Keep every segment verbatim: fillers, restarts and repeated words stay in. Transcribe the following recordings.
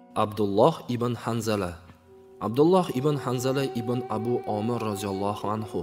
Abdulloh ibn Hanzala. Abdulloh ibn Hanzala ibn Abu Omir roziyallohu anhu.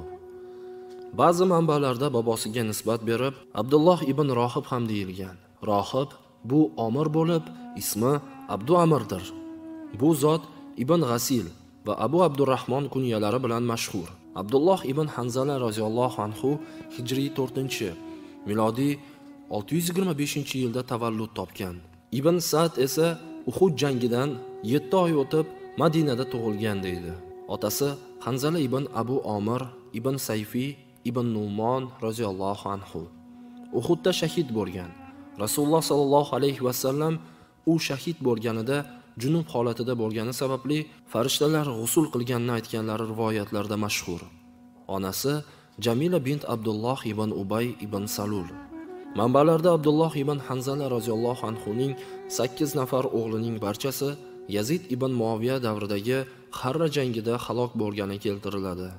Ba'zi manbalarda bobosiga nisbat berib, Abdulloh ibn Rohib ham deyilgan. Rohib bu Omir bo'lib, ismi Abdu Amirdir. Bu zot ibn G'asil va Abu Abdurrahmon kunyalari bilan mashhur. Abdulloh ibn Hanzala roziyallohu anhu hijriy to'rtinchi, milodiy olti yuz yigirma beshinchi yilda tavallud topgan. Ibn Sa'd esa Uhud jangidan yetti oy o'tib Madinada tug'ilgan deydi. Otasi Hanzala ibn Abu Omir ibn Sayfi ibn Nu'mon roziyallohu anhu Uhudda shahid bo'lgan. Rasululloh sallallohu alayhi va sallam u shahid bo'lganida junub holatida bo'lgani sababli farishtalar g'usul qilganini aytganlari rivoyatlarda mashhur. Onasi Jamila bint Abdulloh ibn Ubay ibn Salul. Manbalarda Abdulloh ibn Hanzala roziyallohu anhu ning sakkiz nafar o'g'lining barchasi Yazid ibn Muaviya davridagi Harra jangida halok bo'lgani keltiriladi.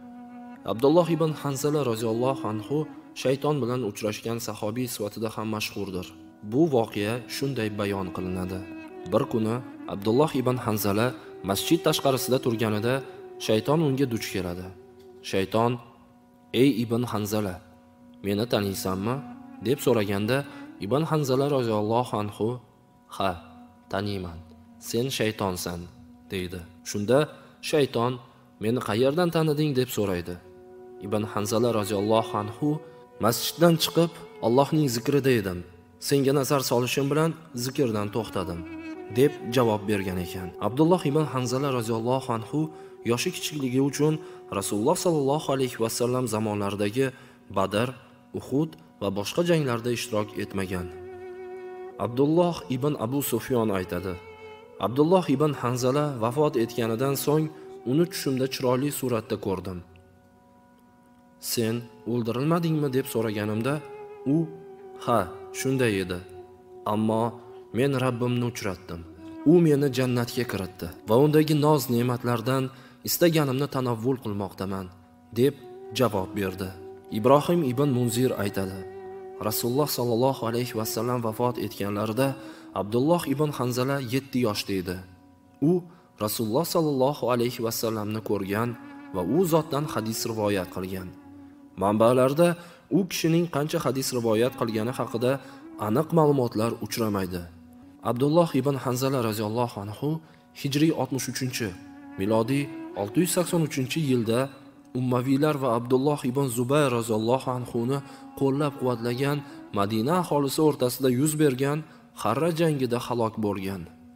Abdulloh ibn Hanzala roziyallohu anhu shayton bilan uchrashgan sahobiy sifatida ham mashhurdir. Bu voqea shunday bayon qilinadi. Bir kuni Abdulloh ibn Hanzala masjid tashqarisida turganida shayton unga duch keladi. Shayton: "Ey ibn Hanzala, meni taniysanmi?" deb so'raganda ibn Hanzala roziyallohu anhu: "Ha, taniyman. Sen shaytonsan", deydi. Shunda shayton: "Meni qayerdan taniding?" deb so'raydi. Ibn Hanzala roziyallohu anhu: "Masjiddan chiqib Allohning zikrida edim. Senga nazar solishim bilan zikrdan to'xtadim", deb javob bergan ekan. Abdulloh ibn Hanzala roziyallohu anhu yoshi kichikligi uchun Rasululloh sallallohu alayhi va sallam zamonlaridagi Badr, Uhud va boshqa janglarda ishtirok etmagan. Abdulloh ibn Abu Sufyon aytadi: Abdulloh ibn Hanzala vafot etganidan so'ng uni tushimda chiroyli suratda ko'rdim. "Sen o'ldirilmadingmi?" deb so'raganimda u: "Ha, shunday edi. Ammo men Rabbimni uchratdim. U meni jannatga kiritdi va undagi noz ne'matlardan istaganimni tanovvul qilmoqdaman", deb javob berdi. Ibrohim ibn Munzir aytadi: Rasululloh sallallohu alayhi va sallam vafot etganlarida Abdulloh ibn Hanzala yetti yoshda edi. U Rasululloh sallallohu alayhi va sallamni ko'rgan va u zotdan hadis rivoyat qilgan. Manbalarda u kishining qancha hadis rivoyat qilgani haqida aniq ma'lumotlar uchramaydi. Abdulloh ibn Hanzala roziyallohu anhu hijriy oltmish uchinchi, milodiy olti yuz sakson uchinchi yilda Ummaviylar va Abdulloh ibn Zubayr roziyallohu anhu ni qo'llab-quvvatlagan Madina aholisi o'rtasida yuz bergan Harra jangida halok bo'lgan.